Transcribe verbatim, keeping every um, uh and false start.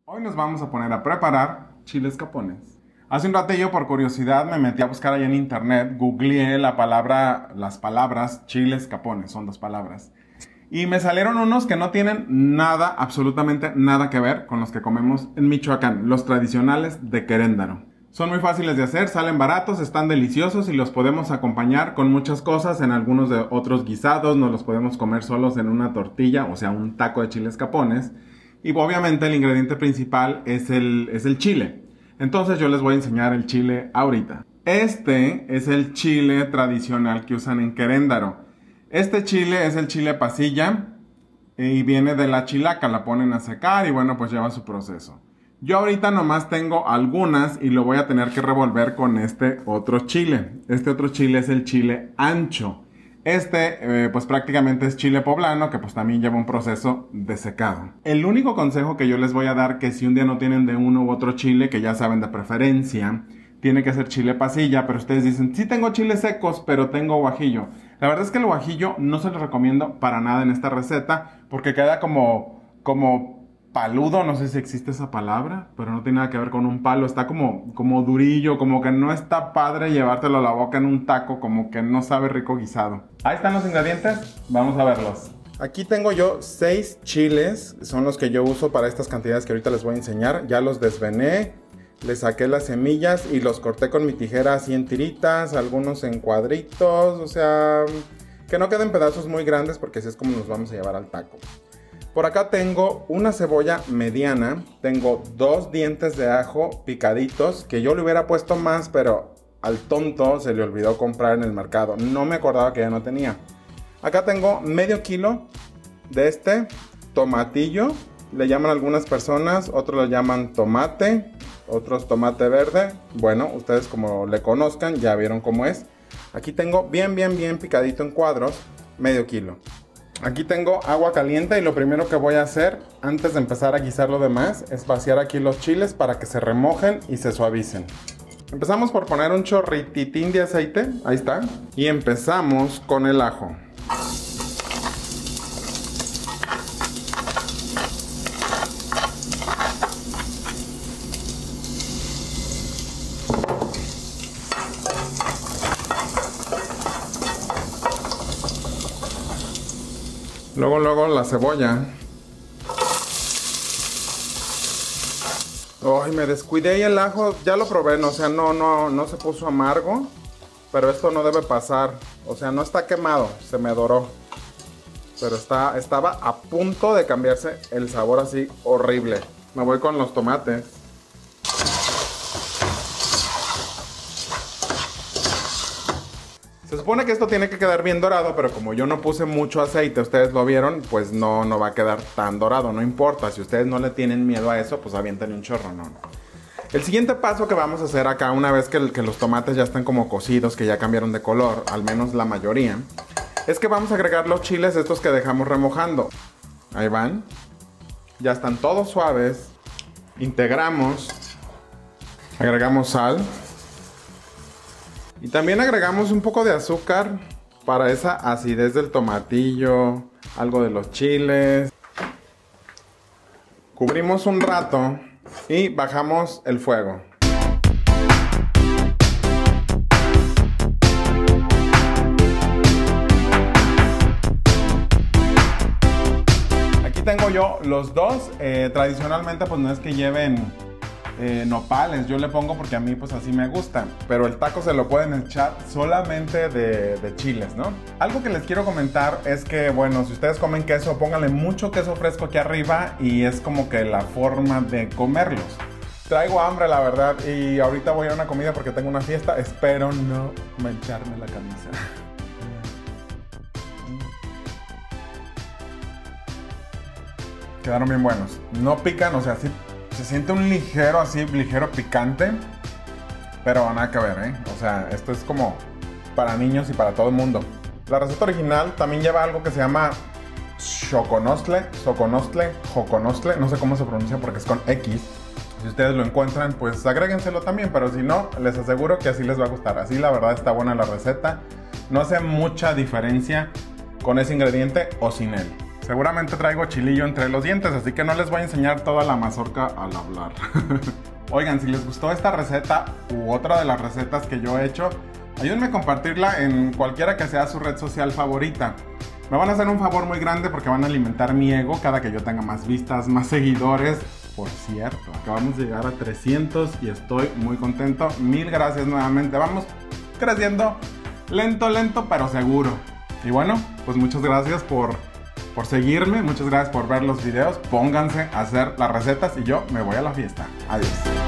Hoy nos vamos a poner a preparar chiles capones. Hace un ratillo, por curiosidad, me metí a buscar ahí en internet, googleé la palabra, las palabras chiles capones, son dos palabras. Y me salieron unos que no tienen nada, absolutamente nada que ver con los que comemos en Michoacán, los tradicionales de Queréndaro. Son muy fáciles de hacer, salen baratos, están deliciosos y los podemos acompañar con muchas cosas, en algunos de otros guisados, nos los podemos comer solos en una tortilla, o sea, un taco de chiles capones. Y obviamente el ingrediente principal es el, es el chile. Entonces yo les voy a enseñar el chile ahorita. Este es el chile tradicional que usan en Queréndaro. Este chile es el chile pasilla y viene de la chilaca, la ponen a secar y bueno, pues lleva su proceso. Yo ahorita nomás tengo algunas y lo voy a tener que revolver con este otro chile. Este otro chile es el chile ancho. Este, eh, pues prácticamente es chile poblano, que pues también lleva un proceso de secado. El único consejo que yo les voy a dar, que si un día no tienen de uno u otro chile, que ya saben de preferencia, tiene que ser chile pasilla, pero ustedes dicen, sí tengo chiles secos, pero tengo guajillo. La verdad es que el guajillo no se lo recomiendo para nada en esta receta, porque queda como, como paludo, no sé si existe esa palabra, pero no tiene nada que ver con un palo, está como, como durillo, como que no está padre llevártelo a la boca en un taco, como que no sabe rico guisado. Ahí están los ingredientes, vamos a verlos. Aquí tengo yo seis chiles, son los que yo uso para estas cantidades que ahorita les voy a enseñar. Ya los desvené, les saqué las semillas y los corté con mi tijera así en tiritas, algunos en cuadritos, o sea, que no queden pedazos muy grandes porque así es como nos vamos a llevar al taco. Por acá tengo una cebolla mediana, tengo dos dientes de ajo picaditos, que yo le hubiera puesto más, pero al tonto se le olvidó comprar en el mercado. No me acordaba que ya no tenía. Acá tengo medio kilo de este tomatillo, le llaman algunas personas, otros lo llaman tomate, otros tomate verde. Bueno, ustedes como le conozcan, ya vieron cómo es. Aquí tengo bien, bien, bien picadito en cuadros, medio kilo. Aquí tengo agua caliente y lo primero que voy a hacer antes de empezar a guisar lo demás es vaciar aquí los chiles para que se remojen y se suavicen. Empezamos por poner un chorrititín de aceite, ahí está, y empezamos con el ajo. Luego, luego la cebolla. Ay, me descuidé y el ajo ya lo probé, no, o sea, no, no, no se puso amargo. Pero esto no debe pasar, o sea, no está quemado, se me doró. Pero está, estaba a punto de cambiarse el sabor así horrible. Me voy con los tomates. Se supone que esto tiene que quedar bien dorado, pero como yo no puse mucho aceite, ustedes lo vieron, pues no, no va a quedar tan dorado, no importa. Si ustedes no le tienen miedo a eso, pues avienten un chorro, no, no. El siguiente paso que vamos a hacer acá, una vez que, que los tomates ya están como cocidos, que ya cambiaron de color, al menos la mayoría, es que vamos a agregar los chiles estos que dejamos remojando. Ahí van. Ya están todos suaves. Integramos. Agregamos sal. Y también agregamos un poco de azúcar para esa acidez del tomatillo, algo de los chiles. Cubrimos un rato y bajamos el fuego. Aquí tengo yo los dos. Eh, tradicionalmente pues no es que lleven Eh, nopales, yo le pongo porque a mí pues así me gusta, pero el taco se lo pueden echar solamente de, de chiles, ¿no? Algo que les quiero comentar es que, bueno, si ustedes comen queso, pónganle mucho queso fresco aquí arriba y es como que la forma de comerlos. Traigo hambre, la verdad, y ahorita voy a una comida porque tengo una fiesta, espero no mancharme la camisa. Quedaron bien buenos, no pican, o sea, sí. Se siente un ligero, así, ligero picante, pero nada que ver, ¿eh? O sea, esto es como para niños y para todo el mundo. La receta original también lleva algo que se llama xoconostle, xoconostle, joconostle, no sé cómo se pronuncia porque es con X. Si ustedes lo encuentran, pues agréguenselo también, pero si no, les aseguro que así les va a gustar. Así la verdad está buena la receta, no hace mucha diferencia con ese ingrediente o sin él. Seguramente traigo chilillo entre los dientes, así que no les voy a enseñar toda la mazorca al hablar. Oigan, si les gustó esta receta u otra de las recetas que yo he hecho, ayúdenme a compartirla en cualquiera que sea su red social favorita. Me van a hacer un favor muy grande porque van a alimentar mi ego cada que yo tenga más vistas, más seguidores. Por cierto, acabamos de llegar a trescientos y estoy muy contento. Mil gracias nuevamente. Vamos creciendo lento, lento, pero seguro. Y bueno, pues muchas gracias por, por seguirme. Muchas gracias por ver los videos. Pónganse a hacer las recetas y yo me voy a la fiesta. Adiós.